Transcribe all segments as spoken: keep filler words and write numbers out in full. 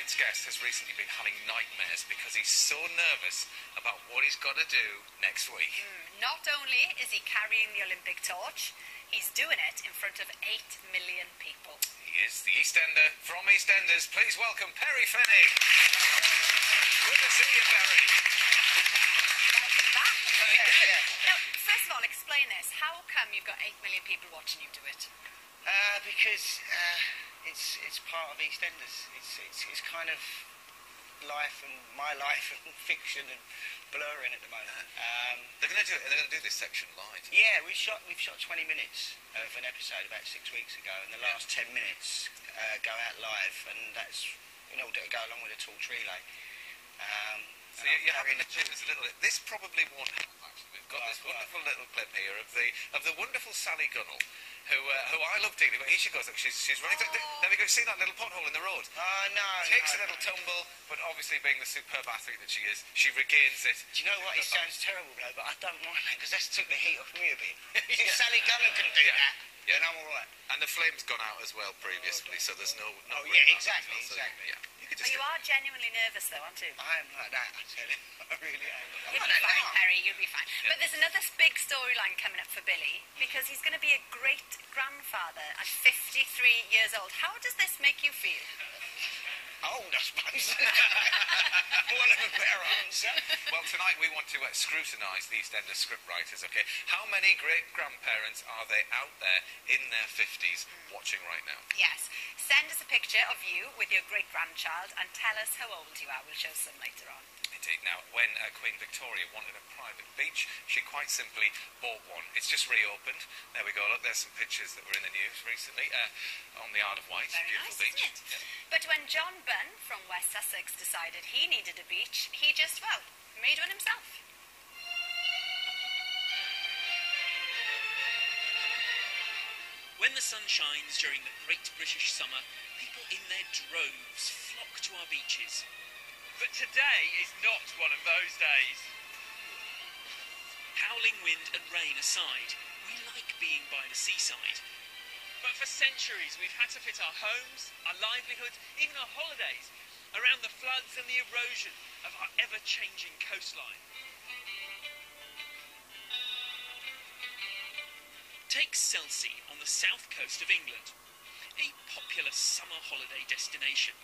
Tonight's guest has recently been having nightmares because he's so nervous about what he's got to do next week. Mm, not only is he carrying the Olympic torch, he's doing it in front of eight million people. He is the EastEnder from EastEnders. Please welcome Perry Fenwick. Good to see you, Perry. Welcome back. Uh, yeah. Now, first of all, explain this. How come you've got eight million people watching you do it? Uh, because uh, it's it's part of EastEnders. It's it's it's kind of life and my life and fiction and blurring at the moment. Um, they're going to do it. They're going to do this section live. Yeah, we shot we've shot twenty minutes of an episode about six weeks ago, and the last ten minutes uh, go out live, and that's in order to go along with the torch relay. Um, so you're having to do this a little bit. This probably won't help. Actually, we've got right, this wonderful right. little clip here of the of the wonderful Sally Gunnell, who uh, who I love dealing with. Here she goes. Look, she's she's running. Oh. There we go. See that little pothole in the road? Oh no! Takes no, a little no. tumble, but obviously being the superb athlete that she is, she regains it. Do you know what? It sounds terrible, though, but I don't mind that because that's took the heat off me a bit. Yeah. Sally Gunnell can do Yeah. that. Yeah. And I'm all right. And the flame's gone out as well previously, so there's no. no Oh yeah, exactly, so, exactly. Yeah. You could But just you are genuinely nervous, though, aren't you? I am like that. I tell you, I really am. You'll be fine, Perry, you'll be fine. Yeah. But there's another big storyline coming up for Billy, because he's going to be a great-grandfather at fifty-three years old. How does this make you feel? Old, I suppose. One of a better answer. Well, tonight we want to uh, scrutinise the EastEnders scriptwriters, OK? How many great-grandparents are there out there in their fifties mm. watching right now? Yes. Send us a picture of you with your great-grandchild and tell us how old you are. We'll show some later on. Indeed. Now, when uh, Queen Victoria wanted a private beach, she quite simply bought one. It's just reopened. There we go. Look, there's some pictures that were in the news recently uh, on the Isle of Wight. Very Beautiful nice, beach. Isn't it? Yeah. But when John Bunn from West Sussex decided he needed a beach, he just, well, made one himself. When the sun shines during the Great British Summer, people in their droves flock to our beaches. But today is not one of those days. Howling wind and rain aside, we like being by the seaside. But for centuries we've had to fit our homes, our livelihoods, even our holidays around the floods and the erosion of our ever-changing coastline. Take Selsey on the south coast of England, a popular summer holiday destination.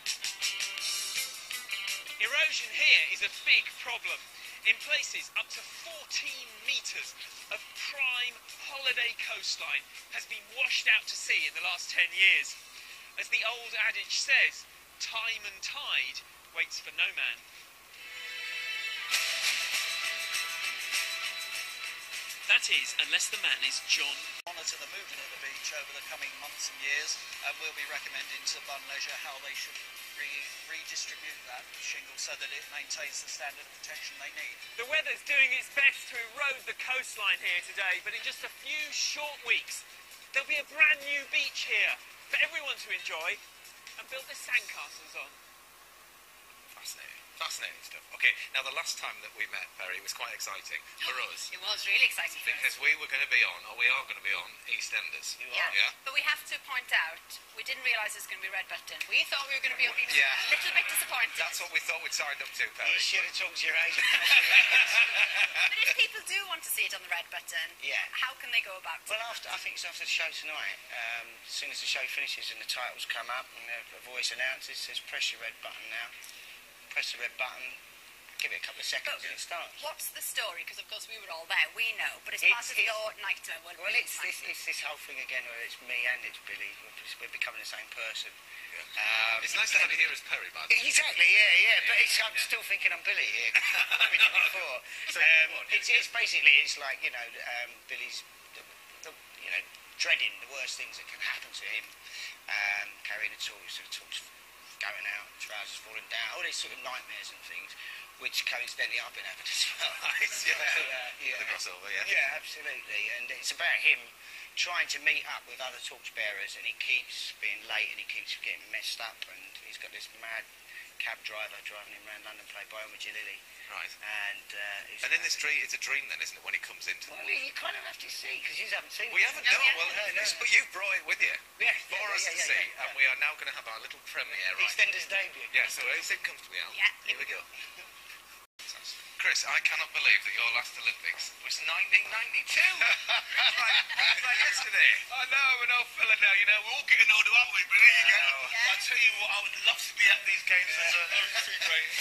Erosion here is a big problem. In places, up to fourteen metres of prime holiday coastline has been washed out to sea in the last ten years. As the old adage says, time and tide waits for no man. That is, unless the man is John. Monitor the movement of the beach over the coming months and years, and we'll be recommending to Bunn Leisure how they should re redistribute that shingle so that it maintains the standard of protection they need. The weather's doing its best to erode the coastline here today, but in just a few short weeks, there'll be a brand new beach here for everyone to enjoy and build their sandcastles on. Fascinating. Fascinating stuff. OK, now the last time that we met, Perry, was quite exciting for us. It was really exciting for because us. we were going to be on, or we are going to be on, EastEnders. You yeah. are? Yeah. But we have to point out, we didn't realise it was going to be Red Button. We thought we were going to be on EastEnders. Yeah. A little bit disappointed. That's what we thought we'd signed up to, Perry. You should have talked to your agent. But if people do want to see it on the Red Button, Yeah. how can they go about it? Well, after I think it's after the show tonight. Um, as soon as the show finishes and the titles come up and the, the voice announces, says press your red button now. Press the red button. Give it a couple of seconds But and it starts. what's the story? Because, of course, we were all there. We know. But it's, It's- part of it's- your nightmare. Well, Well, it's this, nightmare. it's this whole thing again where it's me and it's Billy. We're, just, we're becoming the same person. Yeah. Um, It's nice to have you here as Perry, by the way. Exactly, yeah, yeah. But it's, I'm still thinking I'm Billy here. I've been here before. So, Um, what? it's, it's basically it's like you know um, Billy's, the, the, you know, dreading the worst things that can happen to him. Um, carrying the tools, the tools going out, trousers falling down, all these sort of nightmares and things. Which coincidentally I've been having as well. Nice, yeah. uh, yeah. The crossover, yeah. Yeah, absolutely. And it's about him trying to meet up with other torchbearers, and he keeps being late and he keeps getting messed up, and he's got this mad cab driver driving him around London, played by Omar Jalili. Right. And uh, And in this dream, it's a dream then, isn't it, when he comes into well, the... you kind of have to see, because you haven't seen We it. haven't, No, no, we haven't. well, No, no, it's- no. but you've brought it with you Yeah, for yeah, us yeah, to yeah, see, yeah, and yeah. we are now going to have our little premiere right EastEnders debut. Yeah, so uh, sit comfortably, Al. Yeah. Here we go. Chris, I cannot believe that your last Olympics was nineteen ninety-two. It's like, it's like yesterday. I know, I'm an old fella now, you know, we're all getting older, aren't we? But there you go. Yeah. I tell you what, I would love to be at these games as a Olympic great.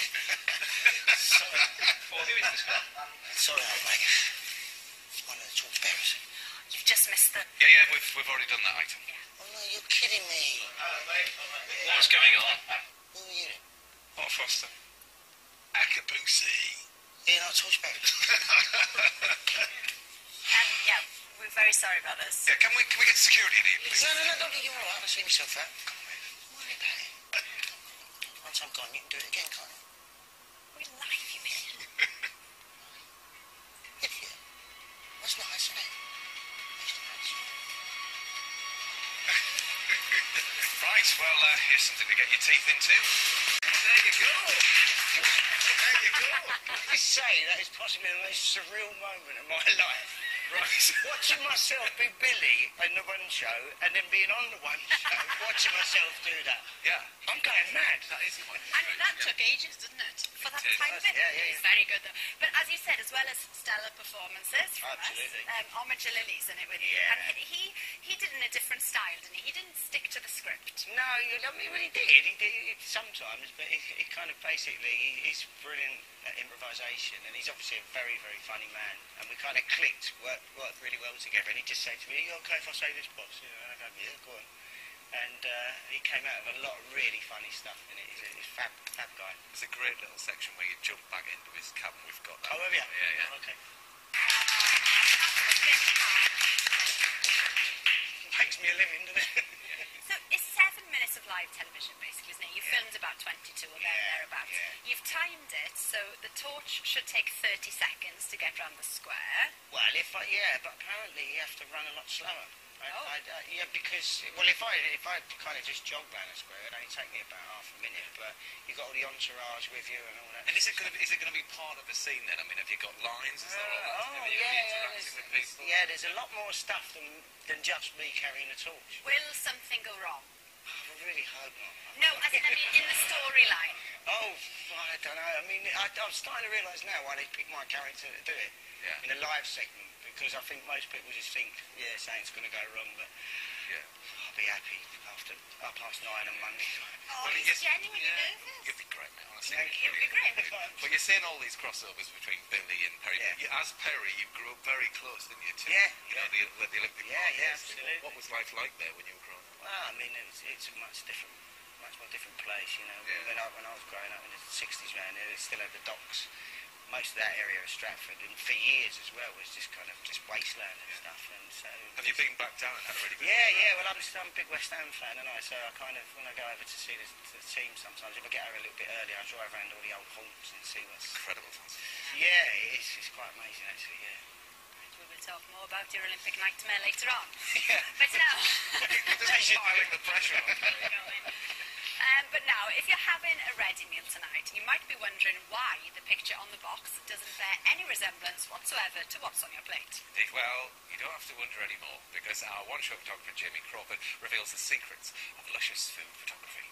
Well, who is this one? Sorry, Albert. It's one of the torchbearers. You've just missed the... Yeah, yeah, we've, we've already done that item. Oh, no, you're kidding me. What's going on? Who are you? What, Foster? Akabusi. You're not torchbearers. Um, yeah, we're very sorry about this. Yeah, can we, can we get security in here, please? No, no, no, don't do you all right. I'll see myself out. Come on, mate. Worry about it. Once I'm gone, you can do it again, can't you? We like you, Billy. Yeah. That's nice, isn't it? That's nice. Right, well, uh, here's something to get your teeth into. There you go. There you go. I say that is possibly the most surreal moment of my life. Right. Watching myself be Billy in the one show and then being on the one show, watching myself do that. Yeah. I'm going mad. That is quite And that took ages, didn't it? For that It did. time bit. Yeah, yeah, It's yeah. very good, though. But as you said, as well as stellar performances from Absolutely. us, um, Omar Jalili's in it with you. Yeah. And he, he did in a different style, didn't he? He didn't stick to the script. No, you know, I mean, well, he did. He did it sometimes, but he, he kind of basically, he, he's brilliant at improvisation, and he's obviously a very, very funny man. And we kind of clicked, worked, worked really well together. And he just said to me, "Are you okay if I say this, boss?" You know, and I go, "Yeah, go on." And uh, he came out with a lot of really funny stuff in it. He's a, he's a fab, fab guy. There's a great little section where you jump back into his cabin. We've got that. Oh, have you? Yeah, yeah. Okay. Makes me a living, doesn't it? So it's seven minutes of live television, basically, isn't it? You Yeah. filmed about twenty-two or Yeah, thereabouts. yeah. You've timed it, so the torch should take thirty seconds to get round the square. Well, if I, yeah, but apparently you have to run a lot slower. I, Oh. I, uh, yeah, because, well, if I if I kind of just jog round a square, it'd only take me about half a minute, but you've got all the entourage with you and all that. And is it going to be, is it going to be part of the scene then? I mean, have you got lines? Is there all that to Oh, do? Are you yeah, yeah, interacting there's, with there's- people? yeah, there's a lot more stuff than, than just me carrying a torch. Will something go wrong? I really hope not. No, as in, I mean, in the storyline. Oh, I don't know. I mean, I, I'm starting to realise now why they picked my character to do it Yeah. in a live segment, because I think most people just think, yeah, something's going to go wrong, but Yeah. I'll be happy after half past nine on Monday. Oh, Well, he's yes, genuinely yeah. nervous. You'll be great, mate, honestly. Thank You'll be great. But you're seeing all these crossovers between Billy and Perry. Yeah. But you, as Perry, you grew up very close, didn't you, to Yeah, you know, the, where the Olympic Yeah, Park yeah, is. absolutely. What was life like there when you were growing up? Well, I mean, it's, it's a much different, much more different place, you know. Yeah. When I when I was growing up in the sixties round there, they still had the docks. Most of that area of Stratford, and for years as well, was just kind of just wasteland and Yeah. stuff. And so. Have you been back down and had a really good Yeah, yeah. Well, I'm, I'm a big West Ham fan, and I so I kind of when I go over to see the, the team sometimes, if I get over a little bit early, I drive around all the old haunts and see what's. incredible fans? Yeah, it's it's quite amazing actually. Yeah. We will talk more about your Olympic nightmare later on. Yeah. But now... Just piling the pressure on. Um, but now, if you're having a ready meal tonight, you might be wondering why the picture on the box doesn't bear any resemblance whatsoever to what's on your plate. Indeed, well, you don't have to wonder anymore, because our one-show photographer, Jamie Crawford, reveals the secrets of luscious food photography.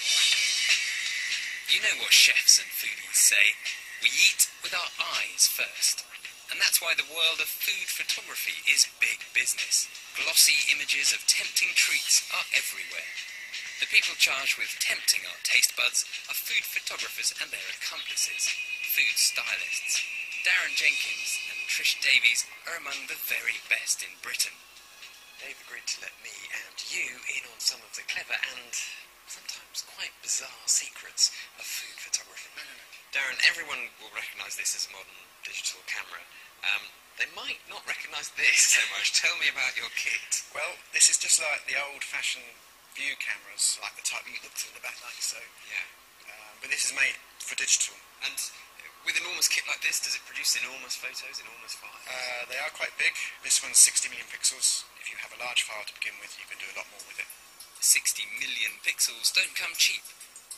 You know what chefs and foodies say. We eat with our eyes first. And that's why the world of food photography is big business. Glossy images of tempting treats are everywhere. The people charged with tempting our taste buds are food photographers and their accomplices, food stylists. Darren Jenkins and Trish Davies are among the very best in Britain. They've agreed to let me and you in on some of the clever and sometimes quite bizarre secrets of food photography. Darren, everyone will recognise this as a modern digital camera. Um, they might not recognise this so much. Tell me about your kit. Well, this is just like the old-fashioned view cameras, like the type you looked at the back like so. Yeah. Um, but this is made for digital. And with an enormous kit like this, does it produce enormous photos, enormous files? Uh, they are quite big. This one's sixty million pixels. If you have a large file to begin with, you can do a lot more with it. sixty million pixels don't come cheap.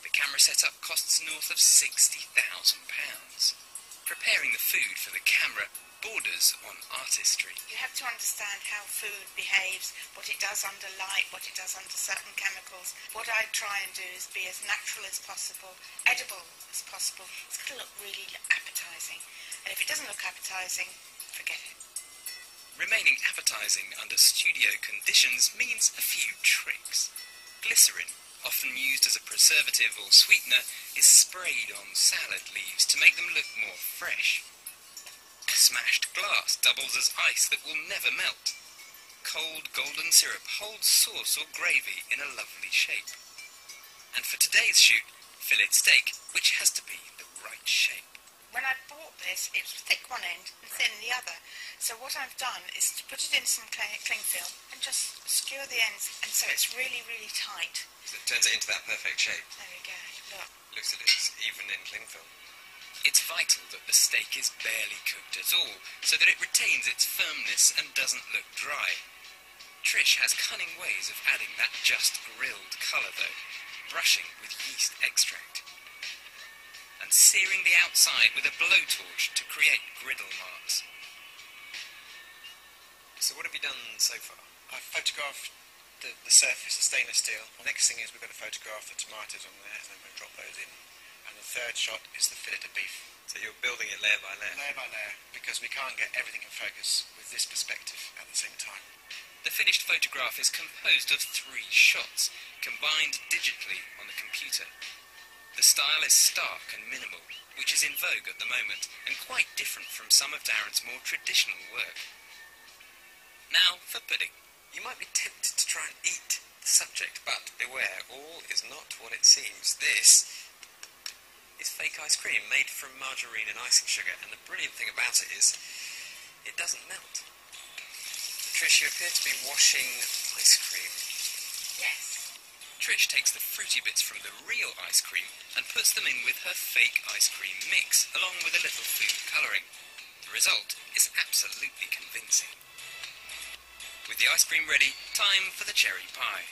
The camera setup costs north of sixty thousand pounds. Preparing the food for the camera borders on artistry. You have to understand how food behaves, what it does under light, what it does under certain chemicals. What I try and do is be as natural as possible, edible as possible. It's got to look really appetising. And if it doesn't look appetising, forget it. Remaining appetising under studio conditions means a few tricks. Glycerin, often used as a preservative or sweetener, is sprayed on salad leaves to make them look more fresh. Smashed glass doubles as ice that will never melt. Cold golden syrup holds sauce or gravy in a lovely shape. And for today's shoot, fillet steak, which has to be the right shape. When I bought this, it was thick one end and thin the other. So what I've done is to put it in some cling, cling film and just skewer the ends, and so it's really, really tight. So it turns it into that perfect shape. There we go, look. Looks at it even in cling film. It's vital that the steak is barely cooked at all, so that it retains its firmness and doesn't look dry. Trish has cunning ways of adding that just grilled colour though, brushing with yeast extract, and searing the outside with a blowtorch to create griddle marks. So what have you done so far? I've photographed the, the surface, the stainless steel. The next thing is we've got to photograph the tomatoes on there, and then we'll drop those in. And the third shot is the fillet of beef. So you're building it layer by layer? Layer by layer, because we can't get everything in focus with this perspective at the same time. The finished photograph is composed of three shots, combined digitally on the computer. The style is stark and minimal, which is in vogue at the moment, and quite different from some of Darren's more traditional work. Now for pudding. You might be tempted to try and eat the subject, but beware, all is not what it seems. This is fake ice cream made from margarine and icing sugar, and the brilliant thing about it is it doesn't melt. Trish, you appear to be washing ice cream. Yes. Trish takes the fruity bits from the real ice cream and puts them in with her fake ice cream mix, along with a little food colouring. The result is absolutely convincing. With the ice cream ready, time for the cherry pie.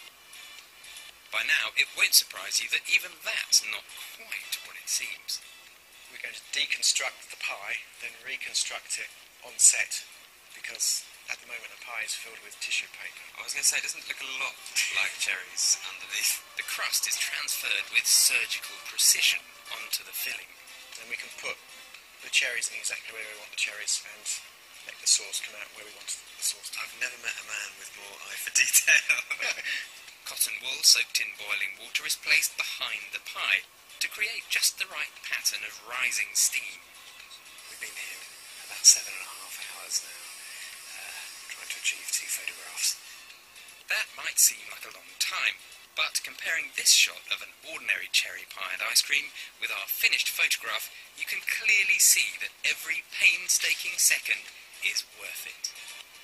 By now, it won't surprise you that even that's not quite what it seems. We're going to deconstruct the pie, then reconstruct it on set, because at the moment the pie is filled with tissue paper. I was going to say, it doesn't look a lot like cherries underneath. The crust is transferred with surgical precision onto the filling. Then we can put the cherries in exactly where we want the cherries and make the sauce come out where we want the sauce to. I've never met a man with more eye for detail. Cotton wool soaked in boiling water is placed behind the pie to create just the right pattern of rising steam. We've been here about seven and a half hours now, uh, trying to achieve two photographs. That might seem like a long time, but comparing this shot of an ordinary cherry pie and ice cream with our finished photograph, you can clearly see that every painstaking second is worth it.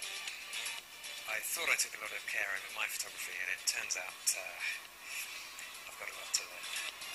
I thought I took a lot of care over my photography, and it turns out uh, I've got a lot to learn.